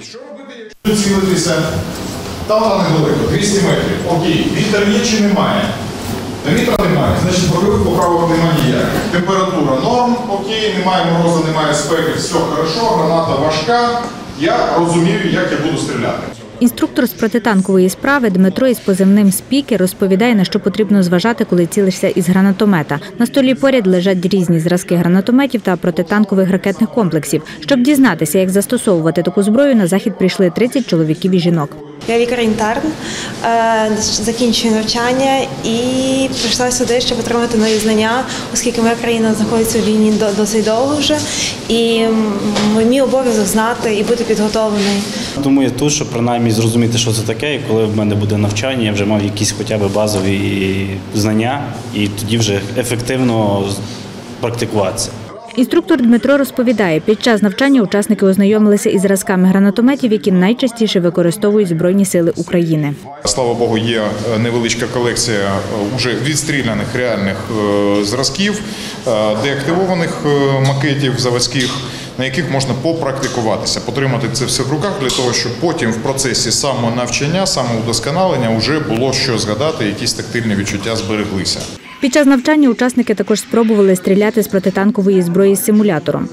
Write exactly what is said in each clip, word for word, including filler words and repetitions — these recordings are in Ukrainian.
Що робити, якщо цілитися? Там недалеко, двісті метрів. Окей, вітер є чи немає? Вітра немає, значить бойових поправок немає ніяких. Температура норм, окей, немає морозу, немає спеки, все хорошо, граната важка. Я розумію, як я буду стріляти. Інструктор з протитанкової справи Дмитро із позивним «Спікер» розповідає, на що потрібно зважати, коли цілишся із гранатомета. На столі поряд лежать різні зразки гранатометів та протитанкових ракетних комплексів. Щоб дізнатися, як застосовувати таку зброю, на захід прийшли тридцять чоловіків і жінок. Я лікар-інтерн, закінчую навчання і прийшла сюди, щоб отримати нові знання, оскільки моя країна знаходиться у війні досить довго вже, і мій обов'язок знати і бути підготовлений. Тому я тут, щоб принаймні зрозуміти, що це таке, і коли в мене буде навчання, я вже мав якісь хоча б базові знання, і тоді вже ефективно практикуватися. Інструктор Дмитро розповідає, під час навчання учасники ознайомилися із зразками гранатометів, які найчастіше використовують Збройні сили України. Слава Богу, є невеличка колекція вже відстріляних реальних зразків, деактивованих макетів заводських, на яких можна попрактикуватися, потримати це все в руках для того, щоб потім в процесі самонавчання, самоудосконалення вже було що згадати, якісь тактильні відчуття збереглися. Під час навчання учасники також спробували стріляти з протитанкової зброї з симулятором.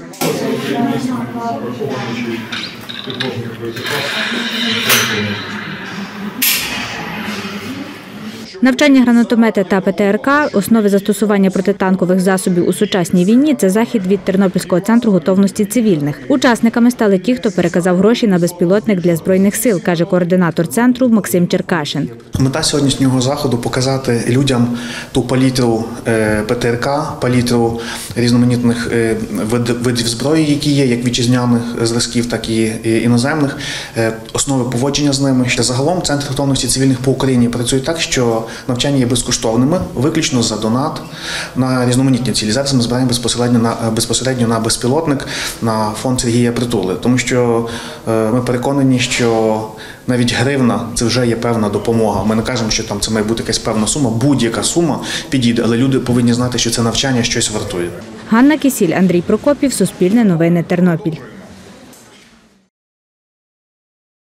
Навчання гранатомета та ПТРК – основи застосування протитанкових засобів у сучасній війні – це захід від Тернопільського центру готовності цивільних. Учасниками стали ті, хто переказав гроші на безпілотник для Збройних сил, каже координатор центру Максим Черкашин. Мета сьогоднішнього заходу – показати людям ту палітру ПТРК, палітру різноманітних видів зброї, які є, як вітчизняних зразків, так і іноземних, основи поводження з ними. Загалом Центр готовності цивільних по Україні працює так, що навчання є безкоштовними, виключно за донат на різноманітні цілі. Зараз ми збираємо безпосередньо на, безпосередньо на безпілотник, на фонд Сергія Притули. Тому що ми переконані, що навіть гривна – це вже є певна допомога. Ми не кажемо, що там це має бути якась певна сума, будь-яка сума підійде, але люди повинні знати, що це навчання щось вартує. Ганна Кисіль, Андрій Прокопів, Суспільне новини, Тернопіль.